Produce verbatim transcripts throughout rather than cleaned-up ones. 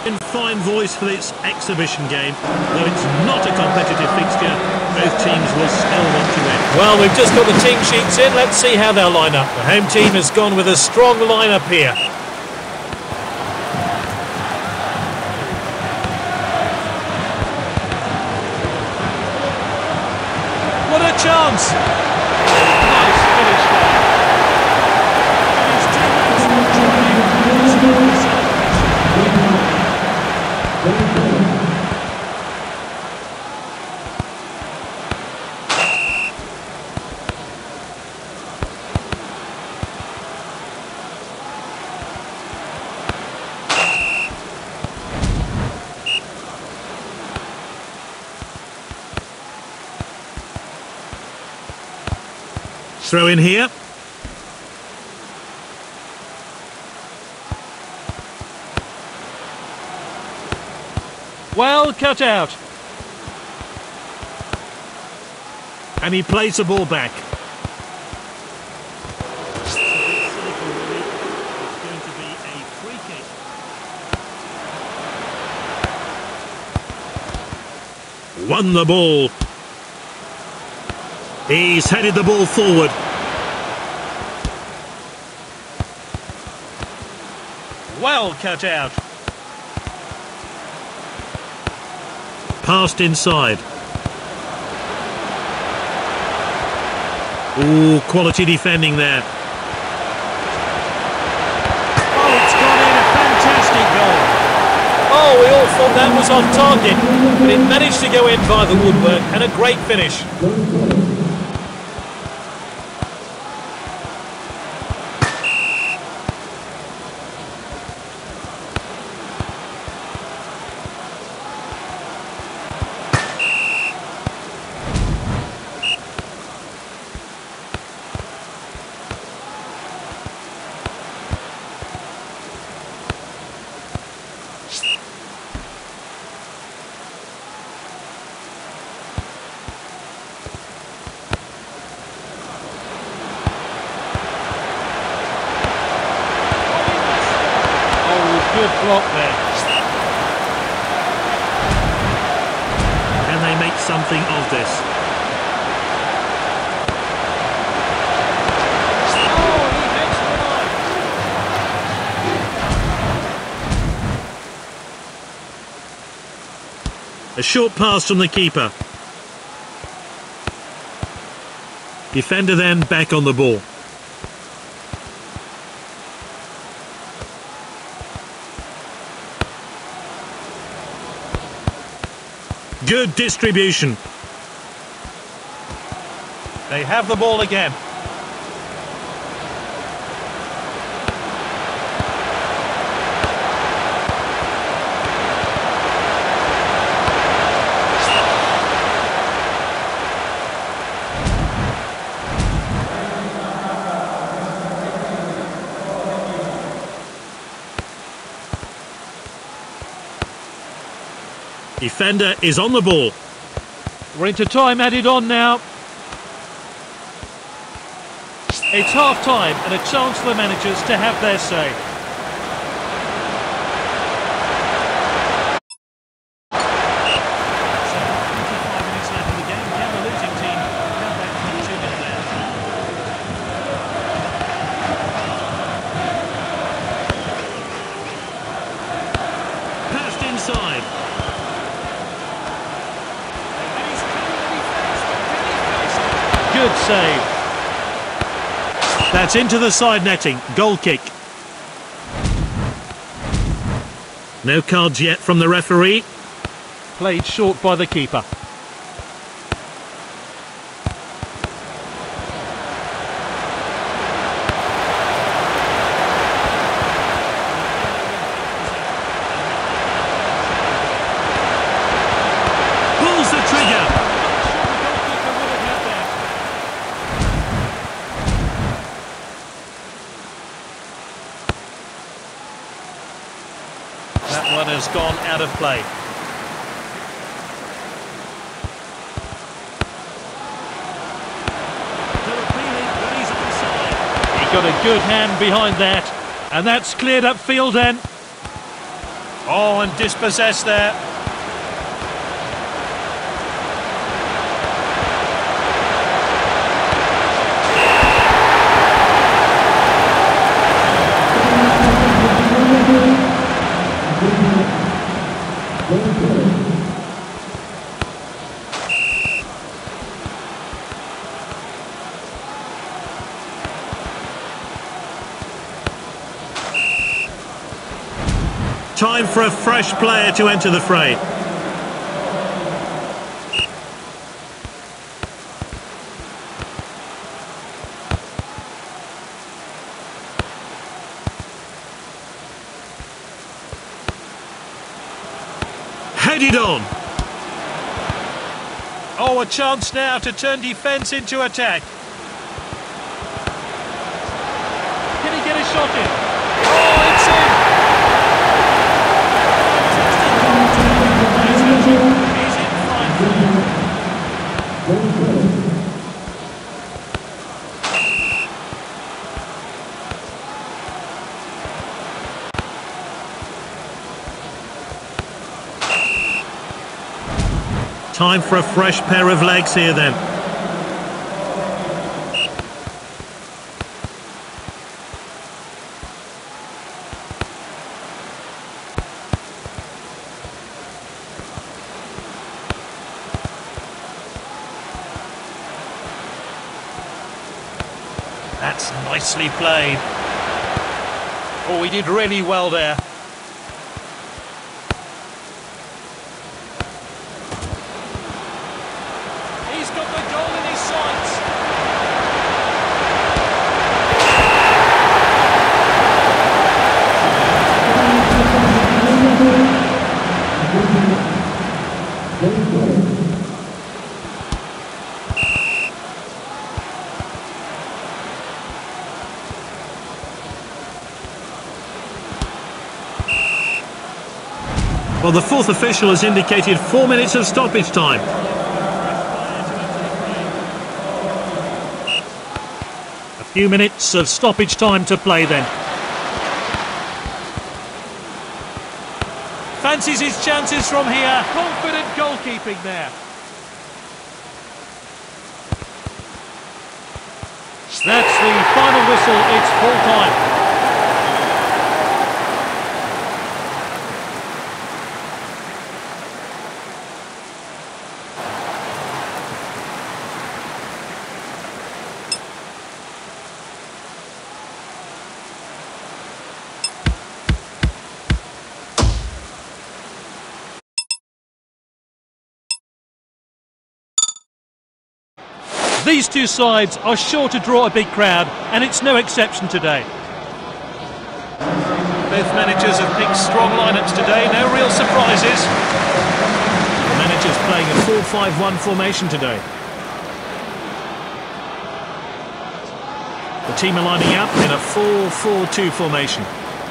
In fine voice for its exhibition game. Though it's not a competitive fixture, both teams will still want to win. Well, we've just got the team sheets in. Let's see how they'll line up. The home team has gone with a strong lineup here. What a chance! Nice finish there. His teammates will try to stop the celebration. Throw in here. Well cut out. And he plays the ball back. Won the ball. He's headed the ball forward. Well cut out. Passed inside. Ooh, quality defending there. Oh, it's gone in, a fantastic goal. Oh, we all thought that was off target, but it managed to go in via the woodwork, and a great finish. Good block there. Can they make something of this? Oh, he heads the line. A short pass from the keeper. Defender then back on the ball. Good distribution. They have the ball again. Defender is on the ball. We're into time added on now. It's half time and a chance for the managers to have their say. twenty-five minutes left in the game. Can the losing team come back from two minutes left? Passed inside. Good save. That's into the side netting. Goal kick. No cards yet from the referee. Played short by the keeper. Pulls the trigger. That one has gone out of play. He got a good hand behind that, and that's cleared up field then. Oh, and dispossessed there. Time for a fresh player to enter the fray. Headed on. Oh, a chance now to turn defence into attack. Can he get a shot in? Oh, it's in! He's in front. Time for a fresh pair of legs here then. That's nicely played. Oh, he did really well there. He's got the goal in his sights. Well, the fourth official has indicated four minutes of stoppage time. A few minutes of stoppage time to play then. Fancies his chances from here. Confident goalkeeping there. That's the final whistle. It's full time. These two sides are sure to draw a big crowd, and it's no exception today. Both managers have picked strong lineups today, no real surprises. The manager's playing a four five one formation today. The team are lining up in a four four two formation.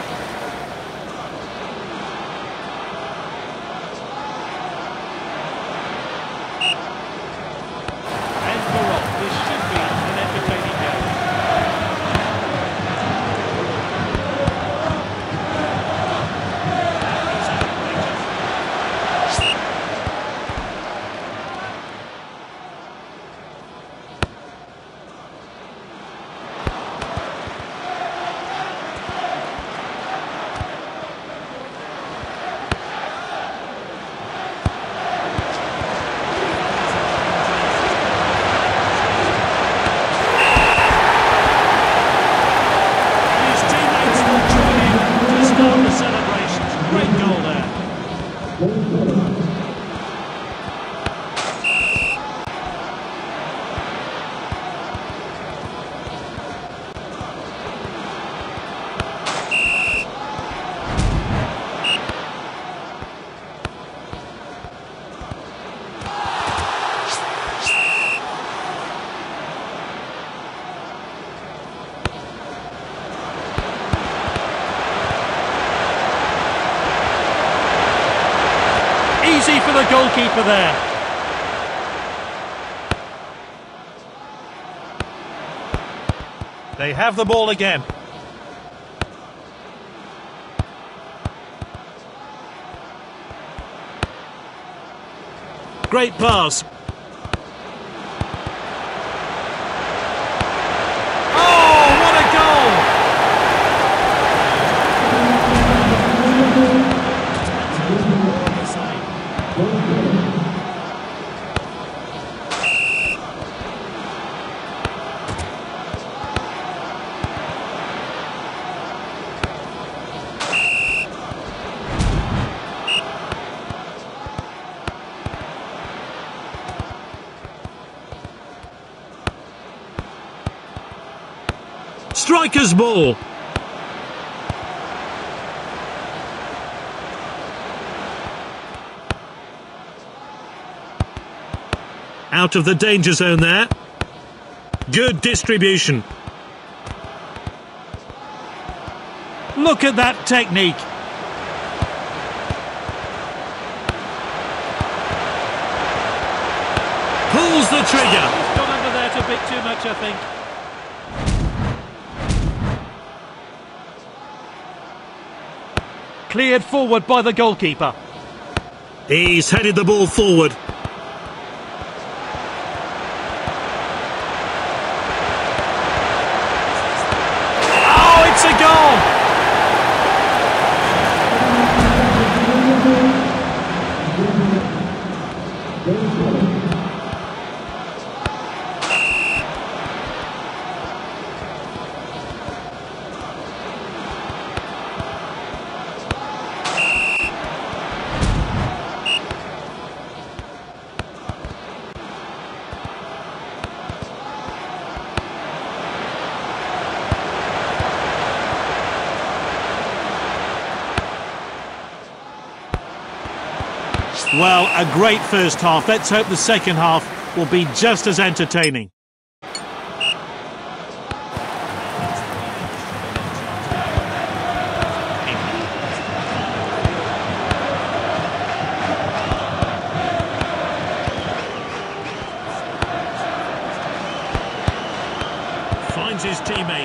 Easy for the goalkeeper there. They have the ball again. Great pass. Oh, what a goal! Striker's ball. Out of the danger zone there. Good distribution. Look at that technique. Pulls the trigger. He's gone under there a bit too much, I think. Cleared forward by the goalkeeper. He's headed the ball forward. Oh, it's a goal! Well, a great first half. Let's hope the second half will be just as entertaining. Finds his teammate.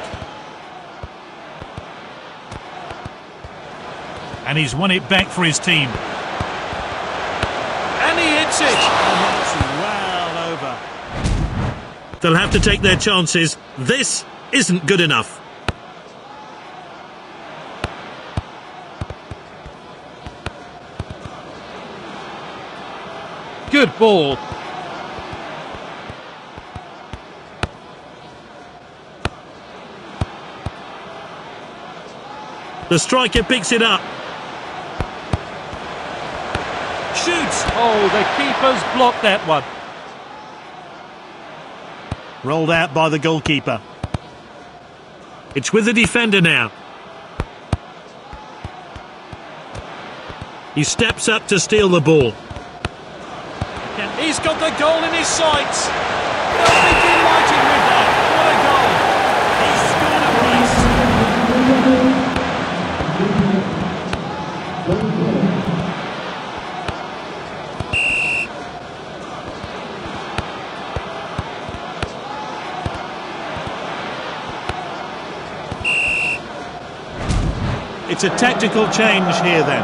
And he's won it back for his team. And he hits it! And it's well over. They'll have to take their chances. This isn't good enough. Good ball. The striker picks it up. Shoots! Oh, the keeper's blocked that one. Rolled out by the goalkeeper. It's with the defender now. He steps up to steal the ball. He's got the goal in his sights. They'll be delighted with that. What a goal. He's scored a brace. It's a tactical change here then.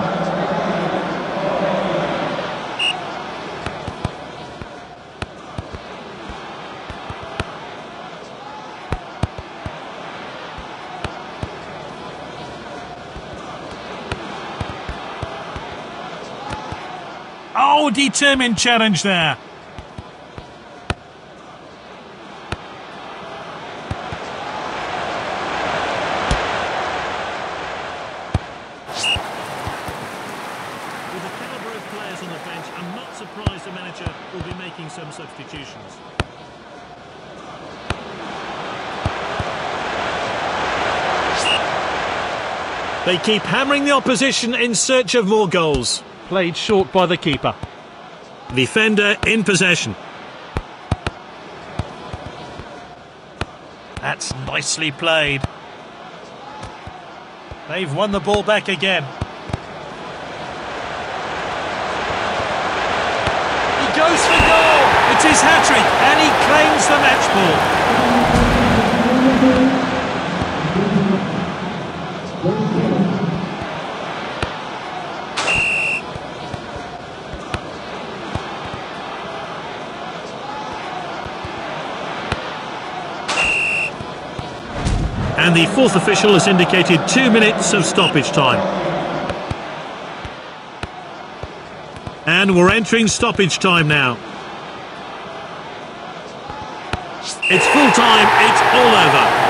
Oh, determined challenge there. With the calibre of players on the bench, I'm not surprised the manager will be making some substitutions. They keep hammering the opposition in search of more goals. Played short by the keeper. Defender in possession. That's nicely played. They've won the ball back again. He goes for goal. It's his hat-trick and he claims the match ball. And the fourth official has indicated two minutes of stoppage time. And we're entering stoppage time now. It's full time, it's all over.